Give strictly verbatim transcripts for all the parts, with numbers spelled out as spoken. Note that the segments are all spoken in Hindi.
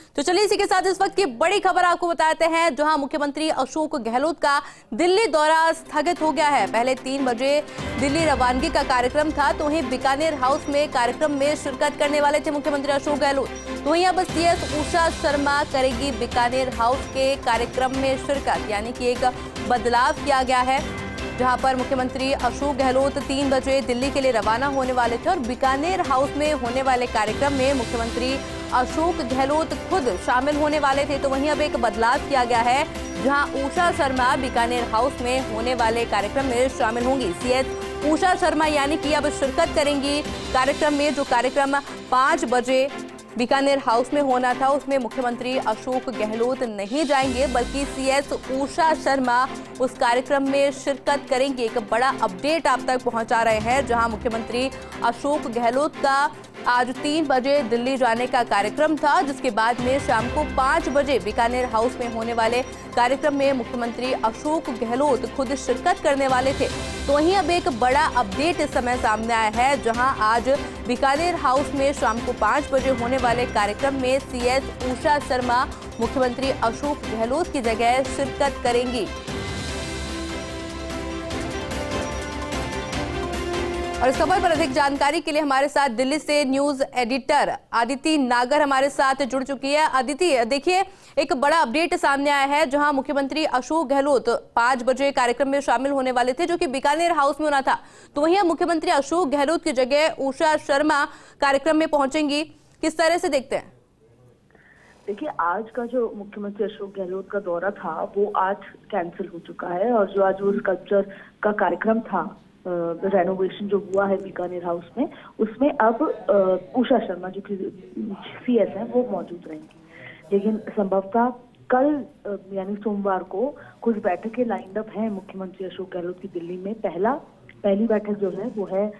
तो चलिए इसी के साथ इस वक्त की बड़ी खबर आपको बताते हैं, जहां मुख्यमंत्री अशोक गहलोत का दिल्ली दौरा स्थगित हो गया है। पहले तीन बजे दिल्ली रवानगी का कार्यक्रम था, तो वहीं बीकानेर हाउस में कार्यक्रम में शिरकत करने वाले थे मुख्यमंत्री अशोक गहलोत। तो वहीं अब सीएस उषा शर्मा करेगी बीकानेर हाउस के कार्यक्रम में शिरकत, यानी कि एक बदलाव किया गया है, जहां पर मुख्यमंत्री अशोक गहलोत तीन बजे दिल्ली के लिए रवाना होने वाले थे और बीकानेर हाउस में होने वाले कार्यक्रम में मुख्यमंत्री अशोक गहलोत खुद शामिल होने वाले थे। तो वहीं अब एक बदलाव किया गया है, जहां उषा शर्मा बीकानेर हाउस में होने वाले कार्यक्रम में शामिल होंगी। सीएस उषा शर्मा यानी कि अब शिरकत करेंगी कार्यक्रम में, जो कार्यक्रम पांच बजे बीकानेर हाउस में होना था उसमें मुख्यमंत्री अशोक गहलोत नहीं जाएंगे, बल्कि सीएस उषा शर्मा उस कार्यक्रम में शिरकत करेंगे। एक बड़ा अपडेट आप तक पहुंचा रहे हैं, जहां मुख्यमंत्री अशोक गहलोत का आज तीन बजे दिल्ली जाने का कार्यक्रम था, जिसके बाद में शाम को पांच बजे बीकानेर हाउस में होने वाले कार्यक्रम में मुख्यमंत्री अशोक गहलोत खुद शिरकत करने वाले थे। तो वहीं अब एक बड़ा अपडेट इस समय सामने आया है, जहां आज बीकानेर हाउस में शाम को पांच बजे होने वाले कार्यक्रम में सीएस उषा शर्मा मुख्यमंत्री अशोक गहलोत की जगह शिरकत करेंगी। और इस खबर पर अधिक जानकारी के लिए हमारे साथ दिल्ली से न्यूज एडिटर अदिति नागर हमारे साथ जुड़ चुकी है। अदिति, देखिए एक बड़ा अपडेट सामने आया है, जहां मुख्यमंत्री अशोक गहलोत पांच बजे कार्यक्रम में शामिल होने वाले थे, जो कि बीकानेर हाउस में होना था। तो वहीं मुख्यमंत्री अशोक गहलोत की जगह उषा शर्मा कार्यक्रम में पहुंचेंगी। किस तरह से देखते हैं? देखिए, आज का जो मुख्यमंत्री अशोक गहलोत का दौरा था वो आज कैंसिल हो चुका है, और जो आज वो स्कल्पचर का कार्यक्रम था, रेनोवेशन जो हुआ है बीकानेर हाउस में, उसमें अब उषा शर्मा जो कि सीएस है वो मौजूद रहेंगी। लेकिन संभवतः कल यानी सोमवार को कुछ बैठकें लाइंड अप हैं मुख्यमंत्री अशोक गहलोत की दिल्ली में। पहला पहली बैठक जो है वो है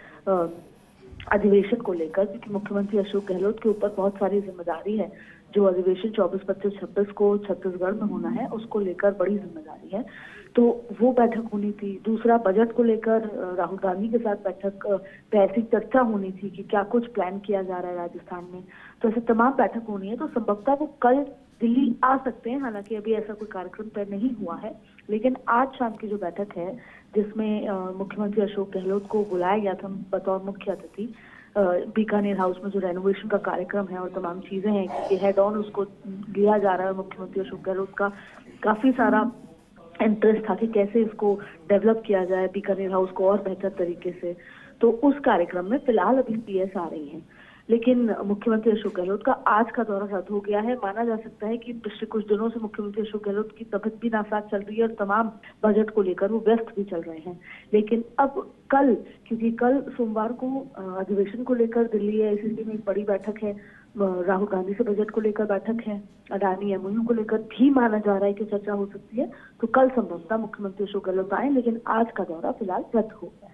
अधिवेशन को लेकर, क्योंकि मुख्यमंत्री अशोक गहलोत के ऊपर बहुत सारी जिम्मेदारी है। जो अधिवेशन चौबीस पच्चीस छब्बीस को छत्तीसगढ़ में होना है, उसको लेकर बड़ी जिम्मेदारी है, तो वो बैठक होनी थी। दूसरा, बजट को लेकर राहुल गांधी के साथ बैठक पे ऐसी चर्चा होनी थी कि क्या कुछ प्लान किया जा रहा है राजस्थान में। तो ऐसे तमाम बैठक होनी है, तो संभवतः वो कल दिल्ली आ सकते हैं। हालांकि अभी ऐसा कोई कार्यक्रम तय नहीं हुआ है, लेकिन आज शाम की जो बैठक है जिसमें मुख्यमंत्री अशोक गहलोत को बुलाया गया था बतौर मुख्य अतिथि बीकानेर हाउस में, जो रेनोवेशन का कार्यक्रम है और तमाम चीजें हैं कि हेड ऑन उसको लिया जा रहा है। मुख्यमंत्री अशोक गहलोत का काफी सारा इंटरेस्ट था कि कैसे इसको डेवलप किया जाए बीकानेर हाउस को और बेहतर तरीके से। तो उस कार्यक्रम में फिलहाल अभी सीएस आ रही हैं, लेकिन मुख्यमंत्री अशोक गहलोत का आज का दौरा रद्द हो गया है। माना जा सकता है कि पिछले कुछ दिनों से मुख्यमंत्री अशोक गहलोत की तबीयत भी नासाज चल रही है और तमाम बजट को लेकर वो व्यस्त भी चल रहे हैं। लेकिन अब कल, क्योंकि कल सोमवार को अधिवेशन को लेकर दिल्ली है, इसीलिए में एक बड़ी बैठक है, राहुल गांधी से बजट को लेकर बैठक है, अडानी एमओयू को लेकर भी माना जा रहा है कि चर्चा हो सकती है। तो कल संभवतः मुख्यमंत्री अशोक गहलोत आए, लेकिन आज का दौरा फिलहाल रद्द हो गया है।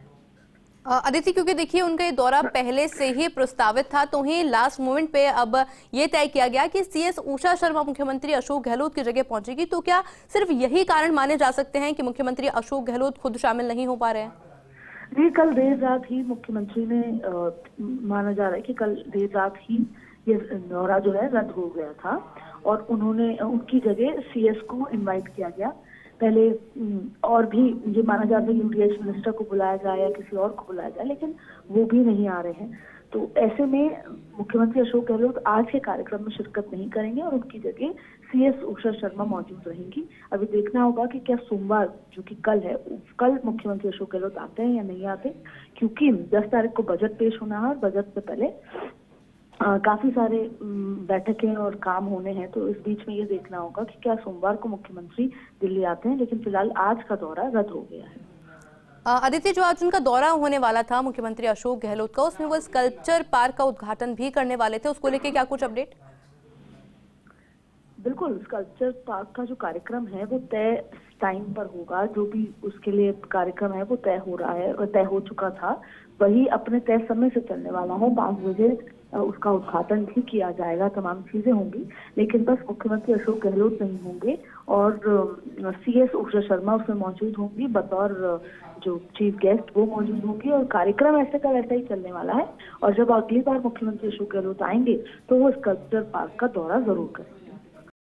अदिति, क्योंकि देखिए उनका ये दौरा पहले से ही प्रस्तावित था, तो ही लास्ट मोमेंट पे अब ये तय किया गया कि सीएस उषा शर्मा मुख्यमंत्री अशोक गहलोत की जगह पहुंचेगी। तो क्या सिर्फ यही कारण माने जा सकते हैं कि मुख्यमंत्री अशोक गहलोत खुद शामिल नहीं हो पा रहे हैं? जी, कल देर रात ही मुख्यमंत्री ने आ, माना जा रहा है कि कल देर रात ही ये दौरा जो है रद्द हो गया था, और उन्होंने उनकी जगह सीएस को इनवाइट किया गया। पहले और भी ये माना जाता है यूडीएच मिनिस्टर को बुलाया जाए या किसी और को बुलाया जाए, लेकिन वो भी नहीं आ रहे हैं। तो ऐसे में मुख्यमंत्री अशोक गहलोत आज के कार्यक्रम में शिरकत नहीं करेंगे और उनकी जगह सीएस उषा शर्मा मौजूद रहेंगी। अभी देखना होगा कि क्या सोमवार जो कि कल है, कल मुख्यमंत्री अशोक गहलोत आते हैं या नहीं आते, क्योंकि दस तारीख को बजट पेश होना है और बजट से पहले आ, काफी सारे बैठकें और काम होने हैं। तो इस बीच में ये देखना होगा कि क्या सोमवार को मुख्यमंत्री दिल्ली आते हैं, लेकिन फिलहाल आज का दौरा रद्द हो गया है। अदिति, जो आज उनका दौरा होने वाला था मुख्यमंत्री अशोक गहलोत का, उसमें वो स्कल्पचर पार्क का उद्घाटन भी करने वाले थे, उसको लेके क्या कुछ अपडेट? बिल्कुल, स्कल्पचर पार्क का जो कार्यक्रम है वो तय टाइम पर होगा। जो भी उसके लिए कार्यक्रम है वो तय हो रहा है, तय हो चुका था, वही अपने तय समय से चलने वाला है। पाँच बजे उसका उद्घाटन भी किया जाएगा, तमाम चीजें होंगी। लेकिन बस मुख्यमंत्री अशोक गहलोत नहीं होंगे और सीएस ऊषा शर्मा उसमें मौजूद होंगी बतौर जो चीफ गेस्ट, वो मौजूद होंगी और कार्यक्रम ऐसे का वैसा ही चलने वाला है। और जब अगली बार मुख्यमंत्री अशोक गहलोत आएंगे तो वो स्कल्पचर पार्क का दौरा जरूर करें।